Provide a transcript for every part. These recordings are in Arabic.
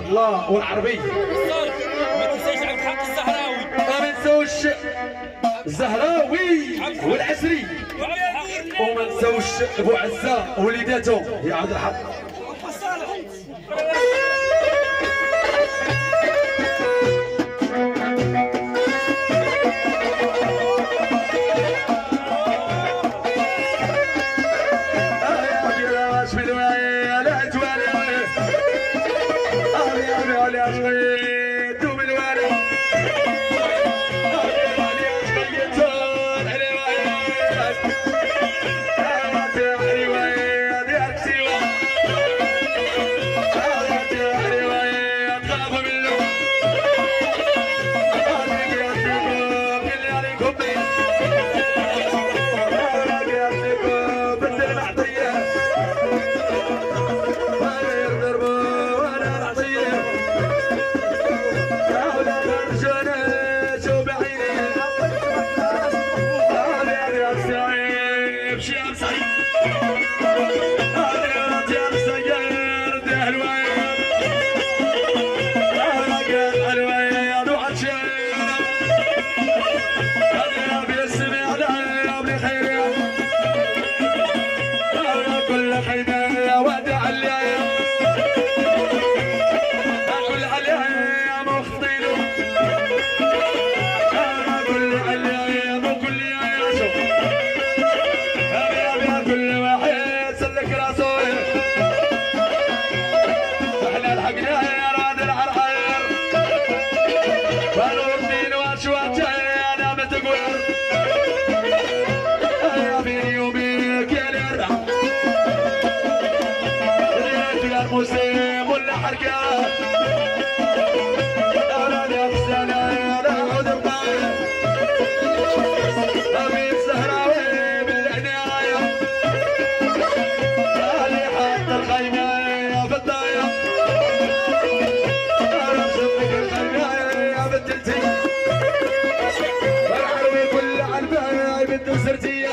الله والعربي. ما تنساش عبد الحق الزهراوي. ما ننساوش الزهراوي والعسري. وما ننساوش ابو عزه ووليداته يا عبد الحق. مسلم ولا حركات انا نفسي انا اعود بقايا ابي الزهراوي بالعنايه اللي حط الخيمه في الضايع انا شفتك الخيمه يا بنت التي والعربي كل علبه بنت وسرتيه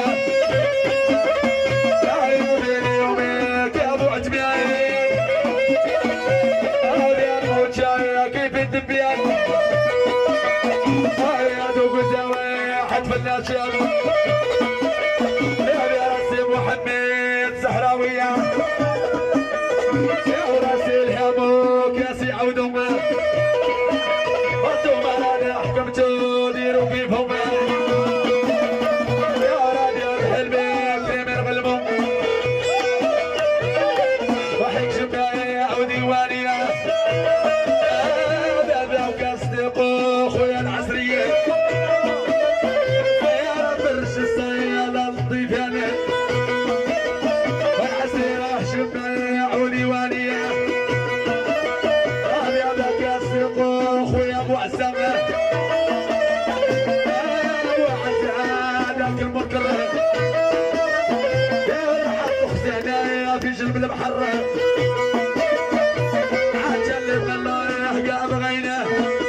يا راسي محمد زهراوية يا راسي الهموك يا سي عودهم وانتم انا حكمتوا ديروا كيفهم يا راديو الحلمي كريمير بالمو وحيك جمعي عودي وانية بابا وكاصدقوا خويا العسرية بالبحر عجل اللي بغى الله بغينا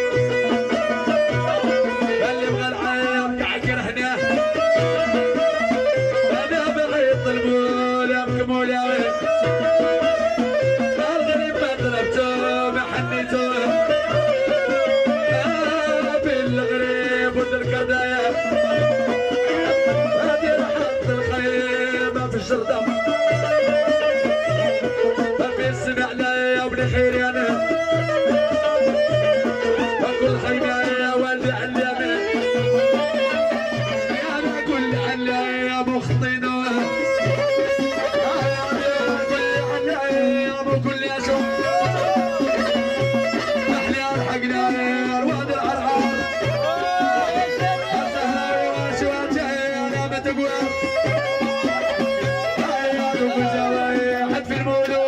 اللي بغى العيب كعكر هنا انا بغيت البول يمكم ولاوي الغريب ما ضربته ما حنيته بالغريب والكردايه هذه رحمة الخيمه في الشرطه سمع لي يا ابن خير انا اقول خيمه يا والدي علمني انا اقول علي يا مخطينه اقول علي يا ابو كل يا شوف احنا الحقنا رواد العرعار الزهراوي وشواتي انا ما تقول يا ابو زوايا حد في المولود